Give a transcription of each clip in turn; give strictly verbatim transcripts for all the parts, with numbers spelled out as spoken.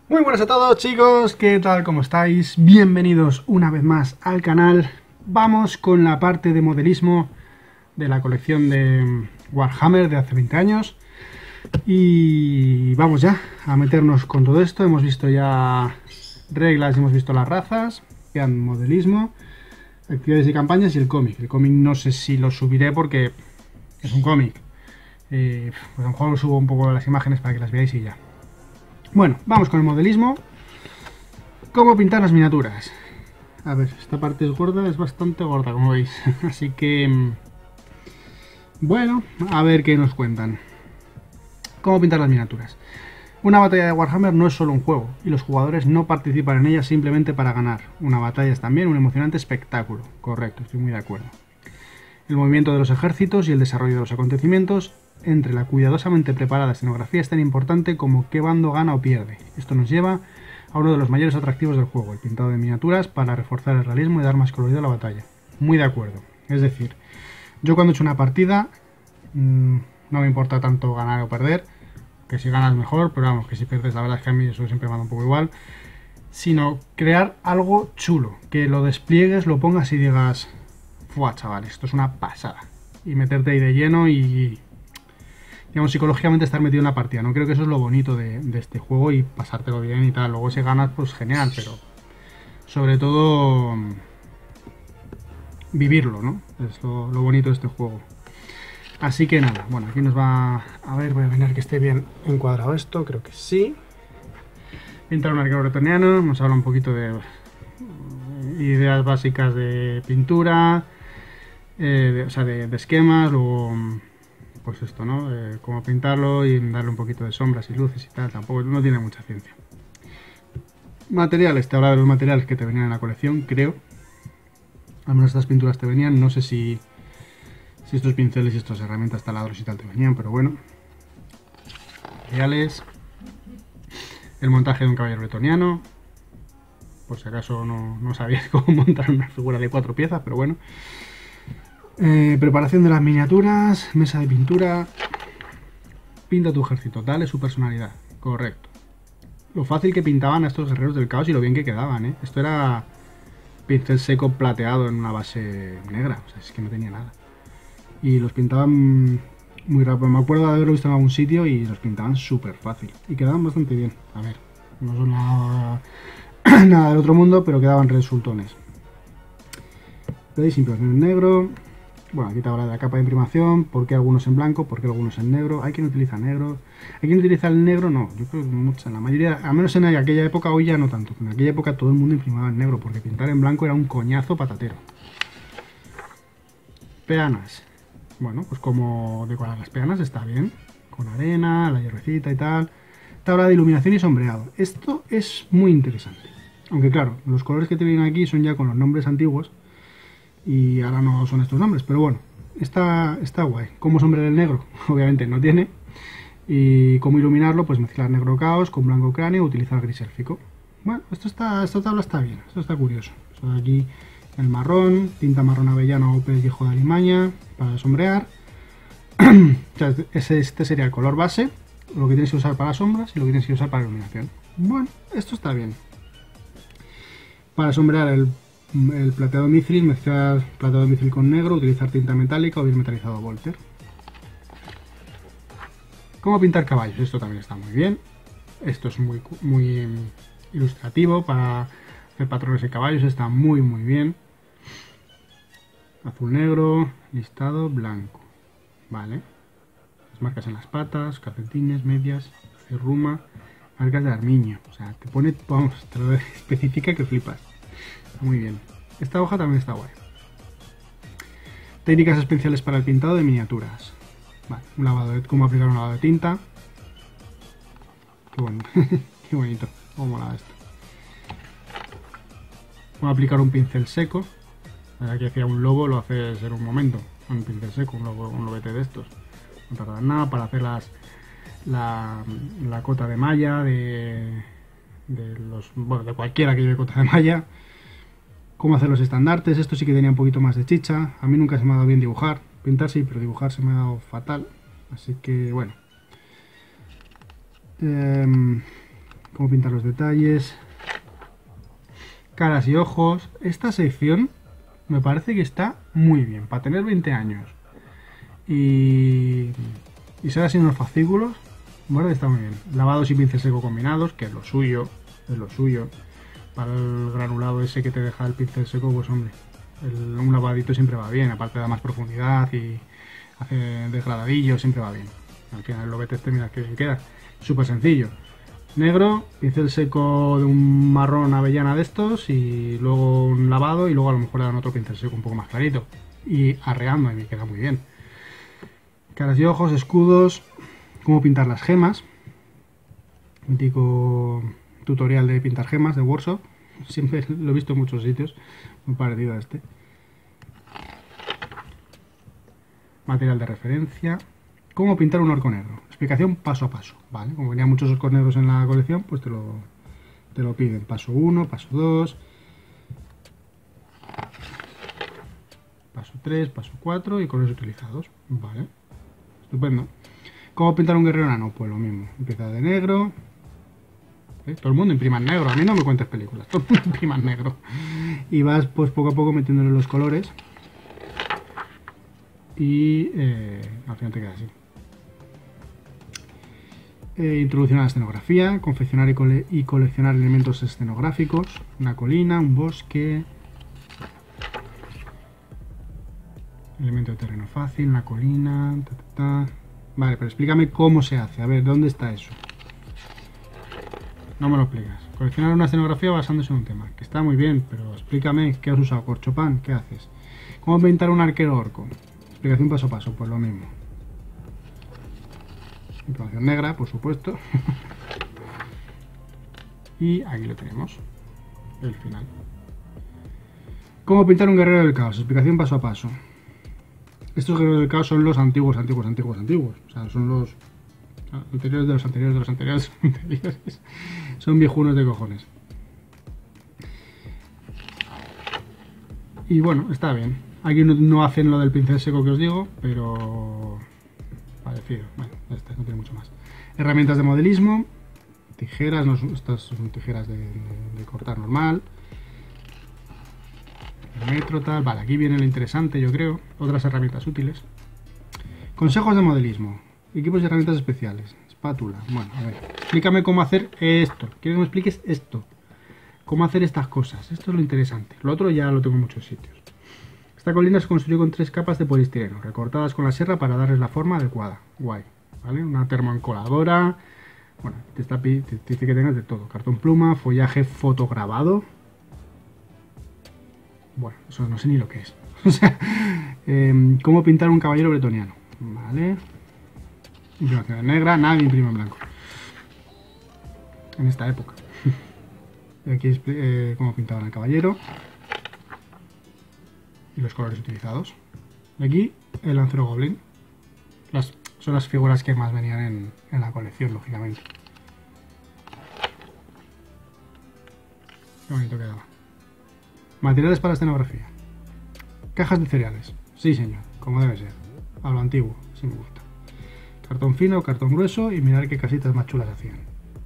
Muy buenas a todos, chicos, ¿qué tal? ¿Cómo estáis? Bienvenidos una vez más al canal. Vamos con la parte de modelismo de la colección de Warhammer de hace veinte años. Y vamos ya a meternos con todo esto. Hemos visto ya reglas, hemos visto las razas, quedan modelismo, actividades y campañas y el cómic. El cómic no sé si lo subiré porque es un cómic. Eh, pues a lo mejor subo un poco las imágenes para que las veáis y ya. Bueno, vamos con el modelismo. ¿Cómo pintar las miniaturas? A ver, esta parte es gorda, es bastante gorda, como veis. Así que... Bueno, a ver qué nos cuentan. ¿Cómo pintar las miniaturas? Una batalla de Warhammer no es solo un juego, y los jugadores no participan en ella simplemente para ganar. Una batalla es también un emocionante espectáculo. Correcto, estoy muy de acuerdo. El movimiento de los ejércitos y el desarrollo de los acontecimientos entre la cuidadosamente preparada escenografía es tan importante como qué bando gana o pierde. Esto nos lleva a uno de los mayores atractivos del juego, el pintado de miniaturas para reforzar el realismo y dar más colorido a la batalla. Muy de acuerdo. Es decir, yo cuando he hecho una partida mmm, no me importa tanto ganar o perder, que si ganas mejor, pero vamos, que si pierdes la verdad es que a mí eso siempre me da un poco igual, sino crear algo chulo, que lo despliegues, lo pongas y digas, ¡fua, chaval, esto es una pasada! Y meterte ahí de lleno y... digamos, psicológicamente estar metido en la partida, ¿no? Creo que eso es lo bonito de, de este juego y pasártelo bien y tal. Luego si ganas, pues genial, pero sobre todo vivirlo, ¿no? Es lo, lo bonito de este juego. Así que nada, bueno, aquí nos va... A ver, voy a mirar que esté bien encuadrado esto, creo que sí. Pintar un arquero bretoniano, nos habla un poquito de ideas básicas de pintura, eh, de, o sea, de, de esquemas, luego... pues esto, ¿no? Eh, cómo pintarlo y darle un poquito de sombras y luces y tal. Tampoco, no tiene mucha ciencia. Materiales, te habla de los materiales que te venían en la colección, creo. Al menos estas pinturas te venían. No sé si, si estos pinceles y estas herramientas, taladros y tal te venían, pero bueno. Materiales. El montaje de un caballero bretoniano. Por si acaso no, no sabías cómo montar una figura de cuatro piezas, pero bueno. Eh, preparación de las miniaturas, mesa de pintura. Pinta tu ejército, dale su personalidad. Correcto. Lo fácil que pintaban a estos guerreros del caos y lo bien que quedaban, ¿eh? Esto era pincel seco plateado en una base negra, o sea, es que no tenía nada. Y los pintaban muy rápido. Me acuerdo de haberlo visto en algún sitio y los pintaban súper fácil. Y quedaban bastante bien. A ver, no son nada, nada del otro mundo, pero quedaban resultones. Veis, impresión en negro. Bueno, aquí te habla de la capa de imprimación, por qué algunos en blanco, por qué algunos en negro. Hay quien utiliza negro. Hay quien utiliza el negro, no. Yo creo que mucha, la mayoría, al menos en aquella época, hoy ya no tanto. En aquella época todo el mundo imprimaba en negro, porque pintar en blanco era un coñazo patatero. Peanas. Bueno, pues como decorar las peanas está bien. Con arena, la hierbecita y tal. Te habla de iluminación y sombreado. Esto es muy interesante. Aunque claro, los colores que te vienen aquí son ya con los nombres antiguos. Y ahora no son estos nombres, pero bueno, está, está guay. ¿Cómo sombrear el negro? Obviamente no tiene. Y cómo iluminarlo, pues mezclar negro caos con blanco cráneo, utilizar gris élfico. Bueno, esto está, esta tabla está bien, esto está curioso. O sea, aquí el marrón, tinta marrón avellano o pellejo de alimaña para sombrear. O sea, ese, este sería el color base, lo que tienes que usar para sombras y lo que tienes que usar para iluminación. Bueno, esto está bien. Para sombrear el El plateado mithril, mezclar plateado mithril con negro, utilizar tinta metálica o bien metalizado Volter. ¿Cómo pintar caballos? Esto también está muy bien. Esto es muy, muy ilustrativo para hacer patrones de caballos, está muy muy bien. Azul negro, listado blanco. Vale. Las marcas en las patas, calcetines, medias, ruma, marcas de armiño. O sea, te pone, vamos, te lo especifica que flipas. Muy bien. Esta hoja también está guay. Técnicas especiales para el pintado de miniaturas. Vale, un lavado de, cómo aplicar un lavado de tinta. Qué bonito. Qué bonito. Cómo mola esto. Cómo aplicar un pincel seco. Aquí hacía un lobo, lo haces en un momento. Un pincel seco, un, lobo, un lobete de estos. No tardan nada para hacer las, la, la cota de malla de, de los, bueno, de cualquiera que lleve cota de malla. Cómo hacer los estandartes, esto sí que tenía un poquito más de chicha. A mí nunca se me ha dado bien dibujar. Pintar sí, pero dibujar se me ha dado fatal. Así que, bueno. Eh, Cómo pintar los detalles. Caras y ojos. Esta sección me parece que está muy bien. Para tener veinte años. Y, y ser así unos fascículos. Bueno, está muy bien. Lavados y pincel seco combinados, que es lo suyo. Es lo suyo. Para el granulado ese que te deja el pincel seco, pues hombre. El, un lavadito siempre va bien. Aparte da más profundidad y hace degradadillo, siempre va bien. Al final el lobete este, mira que bien queda. Súper sencillo. Negro, pincel seco de un marrón avellana de estos y luego un lavado y luego a lo mejor le dan otro pincel seco un poco más clarito. Y arreando y me queda muy bien. Caras y ojos, escudos, cómo pintar las gemas. Mítico tutorial de pintar gemas de Workshop. Siempre lo he visto en muchos sitios, muy parecido a este. Material de referencia. Cómo pintar un orco negro. Explicación paso a paso, ¿vale? Como venían muchos orcos negros en la colección, pues te lo, te lo piden. Paso uno, paso dos, paso tres, paso cuatro y colores utilizados, ¿vale? Estupendo. ¿Cómo pintar un guerrero enano? Pues lo mismo. Empieza de negro. ¿Eh? Todo el mundo imprima en negro. A mí no me cuentes películas. Todo el mundo imprima en negro. Y vas pues poco a poco metiéndole los colores. Y eh, al final te queda así. Eh, introducción a la escenografía, confeccionar y, cole y coleccionar elementos escenográficos, una colina, un bosque, elemento de terreno fácil, una colina, ta, ta, ta. Vale, pero explícame cómo se hace, a ver, ¿dónde está eso? No me lo explicas. Coleccionar una escenografía basándose en un tema, que está muy bien, pero explícame qué has usado, corchopán, ¿qué haces? ¿Cómo pintar un arquero orco? Explicación paso a paso, pues lo mismo. Información negra, por supuesto. Y aquí lo tenemos. El final. ¿Cómo pintar un guerrero del caos? Explicación paso a paso. Estos guerreros del caos son los antiguos, antiguos, antiguos, antiguos. O sea, son los anteriores de los anteriores de los anteriores anteriores. Son viejunos de cojones. Y bueno, está bien. Aquí no, no hacen lo del pincel seco que os digo, pero... parecido. Bueno, ya está, no tiene mucho más. Herramientas de modelismo, tijeras, no son, estas son tijeras de, de, de cortar normal, el metro, tal. Vale, aquí viene lo interesante, yo creo. Otras herramientas útiles. Consejos de modelismo, equipos y herramientas especiales, espátula. Bueno, a ver, explícame cómo hacer esto. Quiero que me expliques esto. Cómo hacer estas cosas. Esto es lo interesante. Lo otro ya lo tengo en muchos sitios. Esta colina se construyó con tres capas de polistireno, recortadas con la sierra para darles la forma adecuada. Guay, ¿vale? Una termoencoladora. Bueno, te, está, te, te dice que tengas de todo. Cartón pluma, follaje fotograbado. Bueno, eso no sé ni lo que es. O sea, eh, cómo pintar un caballero bretoniano. Vale. Imprimación en negra, nadie imprime en blanco. En esta época. Y aquí es eh, cómo pintaban el caballero. Y los colores utilizados. Y aquí el lancero goblin. Las, son las figuras que más venían en, en la colección, lógicamente. Qué bonito quedaba. Materiales para escenografía. Cajas de cereales. Sí, señor, como debe ser. A lo antiguo, si me gusta. Cartón fino, cartón grueso y mirar qué casitas más chulas hacían.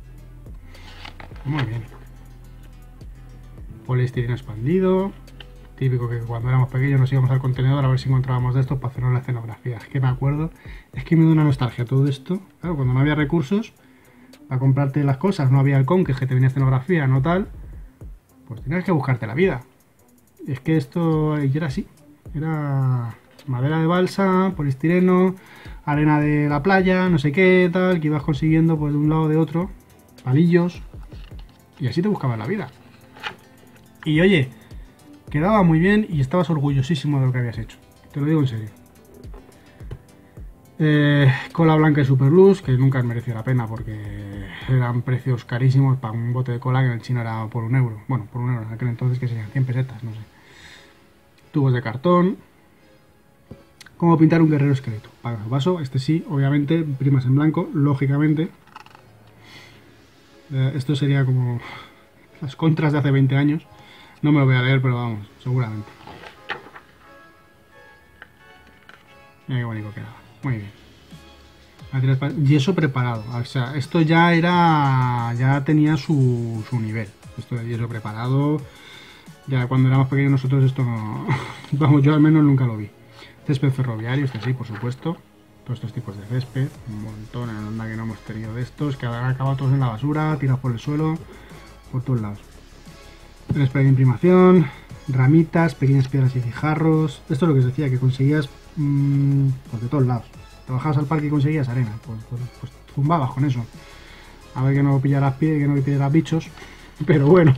Muy bien. Poliestireno expandido. Típico que cuando éramos pequeños nos íbamos al contenedor a ver si encontrábamos de estos para hacer la escenografía. Es que me acuerdo, es que me da una nostalgia todo esto. Claro, cuando no había recursos para comprarte las cosas, no había el Conque que te venía escenografía, no tal, pues tenías que buscarte la vida. Y es que esto era así. Era madera de balsa, poliestireno, arena de la playa, no sé qué, tal, que ibas consiguiendo pues de un lado o de otro, palillos, y así te buscabas la vida. Y oye, quedaba muy bien y estabas orgullosísimo de lo que habías hecho. Te lo digo en serio. Eh, cola blanca y superluz, que nunca mereció la pena porque eran precios carísimos para un bote de cola que en el chino era por un euro. Bueno, por un euro en aquel entonces, que serían cien pesetas, no sé. Tubos de cartón. Cómo pintar un guerrero esqueleto. Para el vaso, este sí, obviamente, primas en blanco, lógicamente. Eh, esto sería como las contras de hace veinte años. No me lo voy a leer, pero vamos, seguramente. Mira qué bonito quedaba. Muy bien. Yeso preparado. O sea, esto ya era. Ya tenía su, su nivel. Esto de yeso preparado. Ya cuando éramos pequeños nosotros esto no. Vamos, yo al menos nunca lo vi. Césped ferroviario, este sí, por supuesto. Todos estos tipos de césped. Un montón en la onda que no hemos tenido de estos. Que han acabado todos en la basura, tirados por el suelo. Por todos lados. El spray de imprimación. Ramitas, pequeñas piedras y guijarros. Esto es lo que os decía, que conseguías mmm, pues de todos lados. Te bajabas al parque y conseguías arena. Pues, pues, pues zumbabas con eso. A ver que no pillaras pie, que no pillaras bichos. Pero bueno.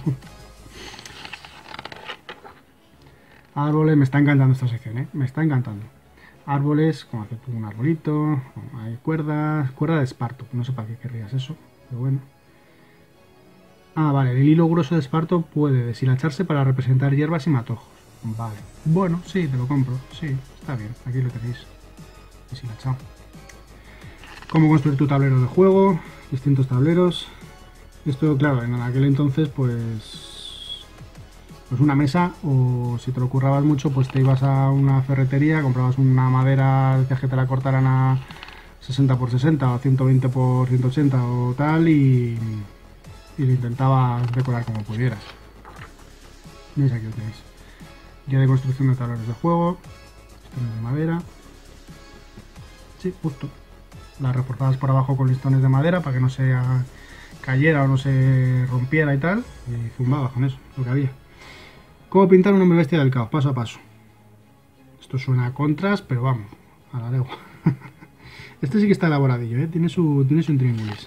Árboles, me está encantando esta sección, ¿eh? Me está encantando. Árboles, como hacer un arbolito. Hay cuerdas. Cuerda de esparto. No sé para qué querrías eso. Pero bueno. Ah, vale, el hilo grueso de esparto puede deshilacharse para representar hierbas y matojos. Vale. Bueno, sí, te lo compro. Sí, está bien. Aquí lo tenéis. Deshilachado. Cómo construir tu tablero de juego. Distintos tableros. Esto, claro, en aquel entonces, pues... Pues una mesa, o si te lo currabas mucho, pues te ibas a una ferretería, comprabas una madera, decías que te la cortaran a sesenta por sesenta o ciento veinte por ciento ochenta o tal, y... y lo intentabas decorar como pudieras. Veis, aquí lo tenéis. Guía de construcción de tableros de juego. Listones de madera. Sí, justo. Las reforzadas por abajo con listones de madera para que no se cayera o no se rompiera y tal. Y zumbabas con eso, lo que había. ¿Cómo pintar un hombre bestia del caos? Paso a paso. Esto suena a contras, pero vamos, a la legua. Este sí que está elaboradillo, ¿eh? Tiene su, tiene su intríngulis.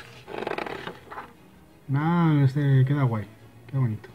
Nada, este queda guay. Qué bonito.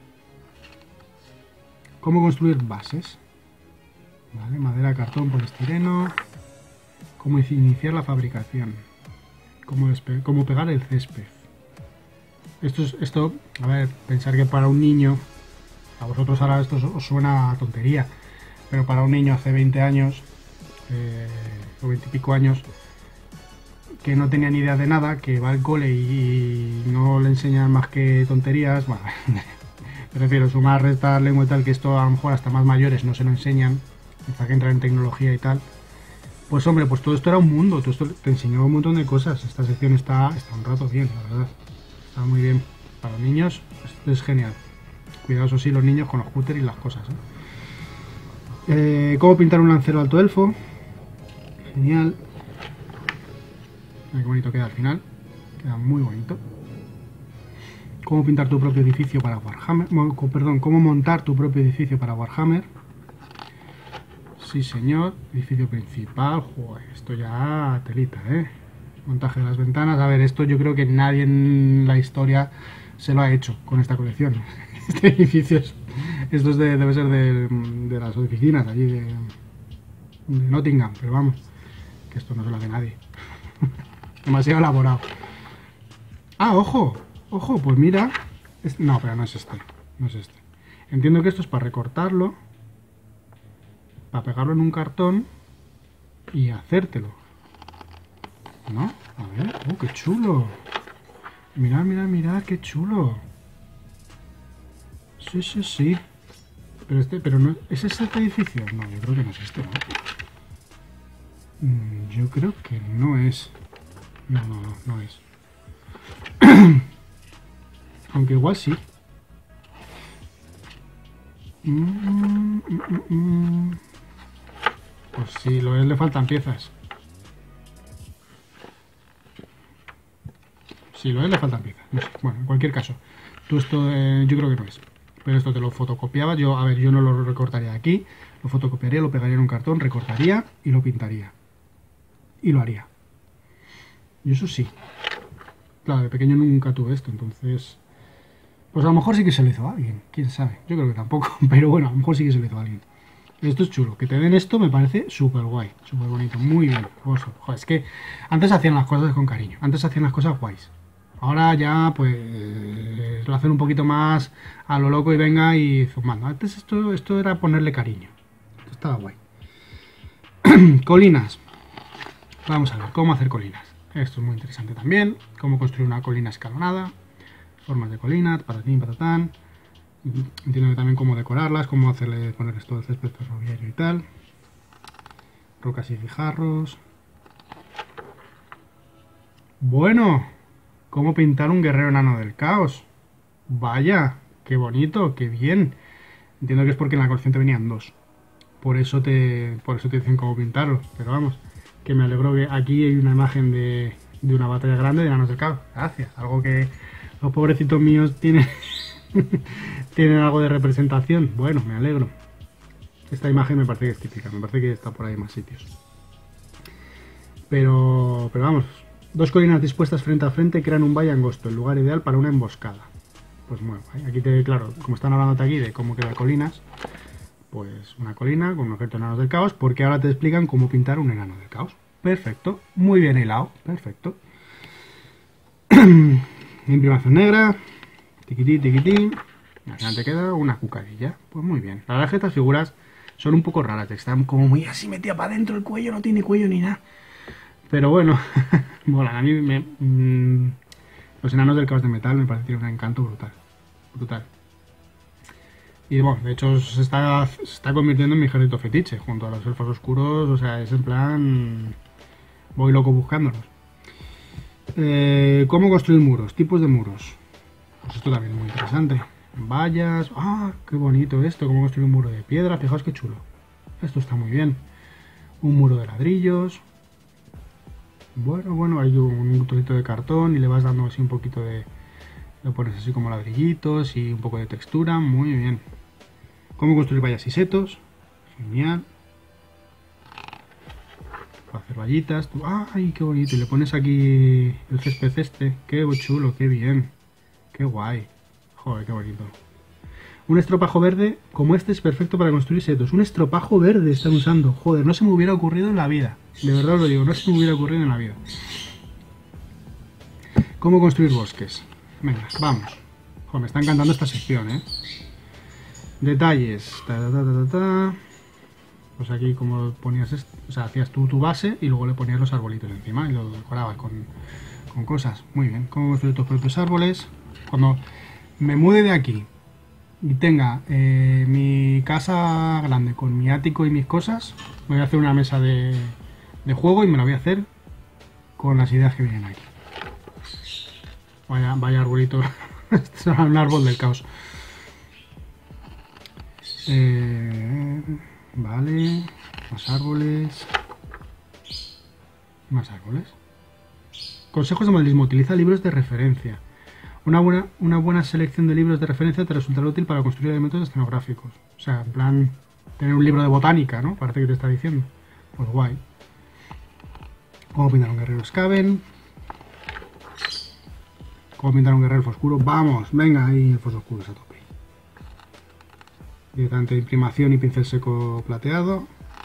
¿Cómo construir bases? Vale, madera, cartón, poliestireno. Cómo iniciar la fabricación. Cómo, cómo pegar el césped. Esto, es, esto, a ver, pensar que para un niño, a vosotros ahora esto os suena a tontería, pero para un niño hace veinte años, eh, o veinte y pico años, que no tenía ni idea de nada, que va al cole y no le enseñan más que tonterías, bueno, me refiero a sumar, restar, lengua y tal, que esto a lo mejor hasta más mayores no se lo enseñan, hasta que entran en tecnología y tal. Pues hombre, pues todo esto era un mundo, todo esto te enseñaba un montón de cosas. Esta sección está, está un rato bien, la verdad. Está muy bien. Para los niños esto es genial. Cuidado, eso sí, los niños con los cúter y las cosas, ¿eh? Eh, ¿Cómo pintar un lancero alto elfo? Genial. Mira qué bonito queda al final. Queda muy bonito. ¿Cómo pintar tu propio edificio para Warhammer? Perdón, ¿cómo montar tu propio edificio para Warhammer? Sí, señor. Edificio principal. Joder, esto ya telita, ¿eh? Montaje de las ventanas. A ver, esto yo creo que nadie en la historia se lo ha hecho con esta colección. Este edificio es, esto es de, debe ser de, de las oficinas allí de, de Nottingham, pero vamos, que esto no se lo hace nadie. Demasiado elaborado. Ah, ojo, ojo, pues mira. Es, no, pero no es este, no es este. Entiendo que esto es para recortarlo, para pegarlo en un cartón y hacértelo, ¿no? A ver, oh, qué chulo. Mirad, mirad, mirad, qué chulo. Sí, sí, sí. Pero este, pero no, ¿es este edificio? No, yo creo que no es este, ¿no? Mm, yo creo que no es. No, no, no, no es. Aunque igual sí. Mm, mm, mm, mm. Pues sí, lo es, le faltan piezas. Sí, lo es, le faltan piezas. No sé. Bueno, en cualquier caso, tú esto eh, yo creo que no es. Pero esto te lo fotocopiaba. Yo, a ver, yo no lo recortaría aquí. Lo fotocopiaría, lo pegaría en un cartón, recortaría y lo pintaría. Y lo haría. Y eso sí. Claro, de pequeño nunca tuve esto, entonces... Pues a lo mejor sí que se lo hizo a alguien. Quién sabe. Yo creo que tampoco. Pero bueno, a lo mejor sí que se lo hizo a alguien. Esto es chulo. Que te den esto me parece súper guay. Súper bonito. Muy bien. Joder, es que antes hacían las cosas con cariño. Antes hacían las cosas guays. Ahora ya, pues, lo hacen un poquito más a lo loco y venga y zumbando. Antes esto, esto era ponerle cariño. Esto estaba guay. Colinas. Vamos a ver, cómo hacer colinas. Esto es muy interesante también. Cómo construir una colina escalonada. Formas de colina, patatín, patatán. Entiendo también cómo decorarlas, cómo hacerle, ponerles todo el césped ferroviario y tal. Rocas y guijarros. Bueno, ¿cómo pintar un guerrero enano del caos? Vaya, qué bonito, qué bien. Entiendo que es porque en la colección te venían dos. Por eso te, por eso te dicen cómo pintarlo. Pero vamos, que me alegro que aquí hay una imagen de, de una batalla grande de enanos del caos. Gracias. Algo que los pobrecitos míos tienen, tienen algo de representación. Bueno, me alegro. Esta imagen me parece que es típica. Me parece que está por ahí en más sitios. Pero, pero vamos, dos colinas dispuestas frente a frente crean un valle angosto, el lugar ideal para una emboscada. Pues bueno, aquí te, claro, como están hablando aquí de cómo quedan colinas, pues una colina con un objeto de enanos del caos, porque ahora te explican cómo pintar un enano del caos. Perfecto, muy bien hilado, perfecto. Imprimación negra, tiquití, tiquití. Al final te queda una cucadilla. Pues muy bien. La verdad es que estas figuras son un poco raras, están como muy así metidas para adentro, el cuello no tiene cuello ni nada. Pero bueno, mola, a mí me, mmm, los enanos del caos de metal me parece que tienen un encanto brutal. Brutal. Y bueno, de hecho se está, se está convirtiendo en mi ejército fetiche, junto a los elfos oscuros, o sea, es en plan... voy loco buscándolos. Eh, ¿Cómo construir muros? Tipos de muros. Pues esto también es muy interesante. Vallas... ¡Ah! ¡Qué bonito esto! ¿Cómo construir un muro de piedra? Fijaos qué chulo. Esto está muy bien. Un muro de ladrillos... Bueno, bueno, hay un trocito de cartón y le vas dando así un poquito de... Lo pones así como ladrillitos y un poco de textura, muy bien. ¿Cómo construir vallas y setos? Genial. Para hacer vallitas. ¡Ay, qué bonito! Y le pones aquí el césped este. ¡Qué chulo, qué bien! ¡Qué guay! Joder, qué bonito. Un estropajo verde como este es perfecto para construir setos. Un estropajo verde están usando. Joder, no se me hubiera ocurrido en la vida. De verdad os lo digo, no se me hubiera ocurrido en la vida. ¿Cómo construir bosques? Venga, vamos. Joder, me está encantando esta sección, ¿eh? Detalles. Ta, ta, ta, ta, ta. Pues aquí como ponías esto, o sea, hacías tú tu base y luego le ponías los arbolitos encima y lo decorabas con, con cosas. Muy bien. ¿Cómo construir tus propios árboles? Cuando me mude de aquí y tenga eh, mi casa grande con mi ático y mis cosas, voy a hacer una mesa de, de juego y me la voy a hacer con las ideas que vienen aquí. Vaya, vaya arbolito. Este es un árbol del caos. Eh, vale. Más árboles. Más árboles. Consejos de modelismo. Utiliza libros de referencia. Una buena, una buena selección de libros de referencia te resultará útil para construir elementos escenográficos. O sea, en plan, tener un libro de botánica, ¿no? Parece que te está diciendo. Pues guay. Cómo pintar un guerrero Skaven. Cómo pintar un guerrero elfo oscuro. Vamos, venga, ahí elfos oscuros a tope. Directamente imprimación y pincel seco plateado.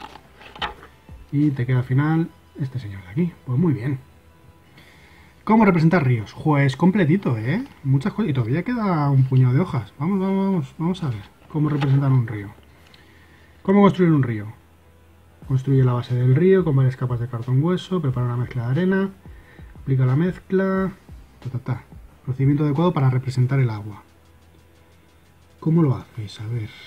Y te queda al final este señor de aquí. Pues muy bien. ¿Cómo representar ríos? Pues completito, ¿eh? Muchas cosas. Y todavía queda un puñado de hojas. Vamos, vamos, vamos. Vamos a ver cómo representar un río. ¿Cómo construir un río? Construye la base del río con varias capas de cartón hueso. Prepara una mezcla de arena. Aplica la mezcla. Ta, ta, ta. Procedimiento adecuado para representar el agua. ¿Cómo lo haces? A ver.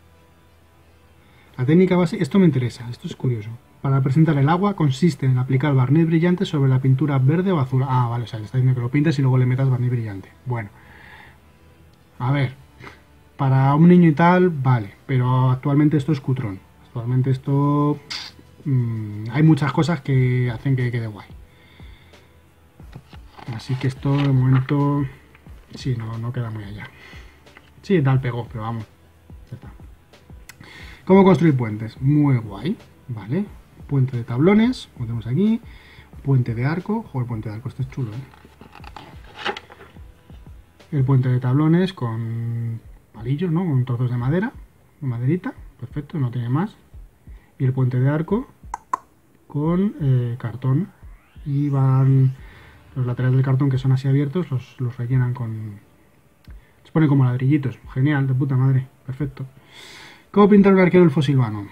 La técnica base... Esto me interesa. Esto es curioso. Para representar el agua consiste en aplicar barniz brillante sobre la pintura verde o azul. Ah, vale, o sea, le está diciendo que lo pintes y luego le metas barniz brillante. Bueno. A ver. Para un niño y tal, vale. Pero actualmente esto es cutrón. Actualmente esto... Mmm, hay muchas cosas que hacen que quede guay. Así que esto de momento... Sí, no, no queda muy allá. Sí, tal pegó, pero vamos. Ya está. ¿Cómo construir puentes? Muy guay. Vale. Puente de tablones, como tenemos aquí. Puente de arco. Joder, el puente de arco, este es chulo, ¿eh? El puente de tablones con palillos, ¿no? Con trozos de madera, de maderita. Perfecto, no tiene más. Y el puente de arco con eh, cartón. Y van los laterales del cartón que son así abiertos, los, los rellenan con... Se ponen como ladrillitos. Genial, de puta madre. Perfecto. ¿Cómo pintar un arquero elfo silvano?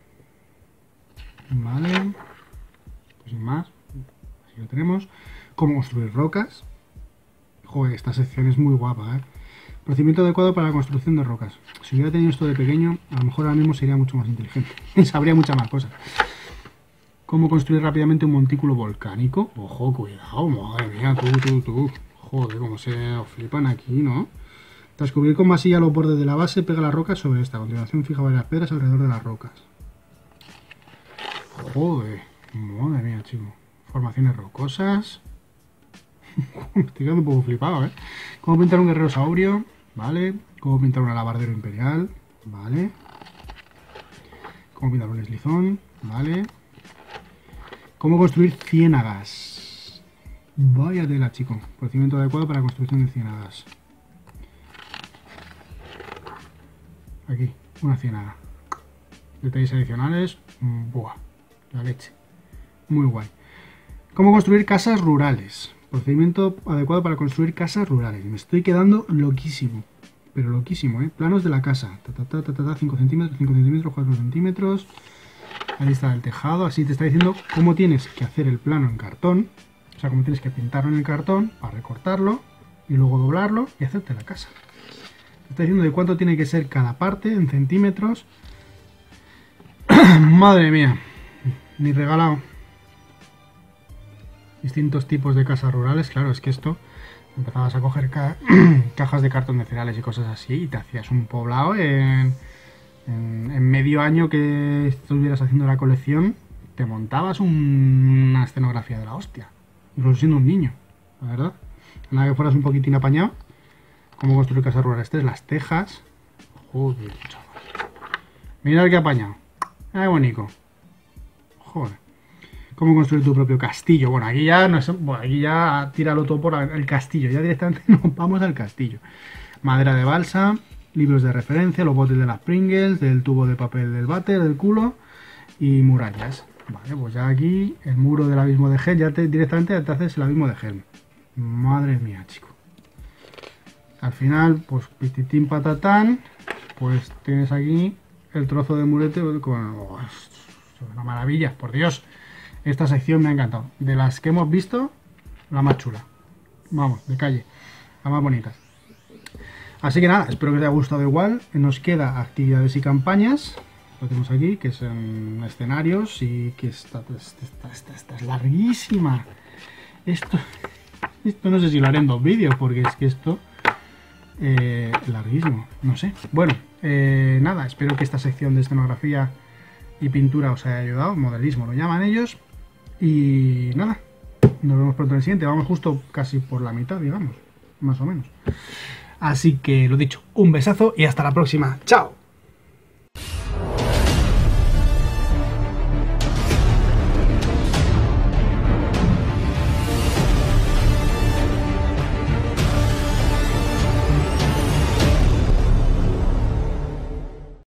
Vale, pues sin más, así lo tenemos. ¿Cómo construir rocas? Joder, esta sección es muy guapa, ¿eh? Procedimiento adecuado para la construcción de rocas. Si hubiera tenido esto de pequeño, a lo mejor ahora mismo sería mucho más inteligente y sabría muchas más cosas. Cómo construir rápidamente un montículo volcánico. Ojo, cuidado, madre mía, tú, tú, tú. Joder, cómo se flipan aquí, ¿no? Tras cubrir con masilla los bordes de la base, pega las rocas sobre esta. A continuación fija varias piedras alrededor de las rocas. Joder, madre mía, chico. Formaciones rocosas. Me estoy quedando un poco flipado, ¿eh? Cómo pintar un guerrero saurio, ¿vale? Cómo pintar un alabardero imperial, ¿vale? Cómo pintar un eslizón, ¿vale? Cómo construir ciénagas. Vaya tela, chico. Procedimiento adecuado para la construcción de ciénagas. Aquí, una ciénaga. Detalles adicionales. Buah, la leche. Muy guay. Cómo construir casas rurales. Procedimiento adecuado para construir casas rurales. Me estoy quedando loquísimo. Pero loquísimo, ¿eh? Planos de la casa. Ta, ta, ta, ta, ta, cinco centímetros, cinco centímetros, cuatro centímetros. Ahí está el tejado. Así te está diciendo cómo tienes que hacer el plano en cartón. O sea, cómo tienes que pintarlo en el cartón para recortarlo y luego doblarlo y hacerte la casa. Te está diciendo de cuánto tiene que ser cada parte en centímetros. Madre mía. Ni regalado. Distintos tipos de casas rurales. Claro, es que esto... Empezabas a coger ca cajas de cartón de cereales y cosas así y te hacías un poblado en, en, en medio año que estuvieras haciendo la colección. Te montabas un, una escenografía de la hostia. Incluso siendo un niño, la verdad. Nada que fueras un poquitín apañado. Cómo construir casas rurales. Estas, las tejas. Joder, chaval. Mirad qué apañado. Qué bonito. Joder. Cómo construir tu propio castillo. Bueno, aquí ya no es, bueno, aquí ya tíralo todo por el castillo. Ya directamente nos vamos al castillo. Madera de balsa, libros de referencia, los botes de las Pringles, del tubo de papel del váter, del culo y murallas. Vale, pues ya aquí el muro del abismo de Helm, ya te, directamente te haces el abismo de Helm. Madre mía, chico. Al final, pues pititín patatán, pues tienes aquí el trozo de murete con... Oh, es una maravilla, por Dios. Esta sección me ha encantado. De las que hemos visto, la más chula. Vamos, de calle. La más bonita. Así que nada, espero que os haya gustado igual. Nos queda actividades y campañas. Lo tenemos aquí, que son escenarios y que esta, esta, esta, esta es larguísima. Esto, esto no sé si lo haré en dos vídeos, porque es que esto eh, es larguísimo. No sé. Bueno, eh, nada, espero que esta sección de escenografía y pintura os haya ayudado. Modelismo lo llaman ellos. Y nada, nos vemos pronto en el siguiente. Vamos justo casi por la mitad, digamos, más o menos. Así que lo dicho, un besazo y hasta la próxima. ¡Chao!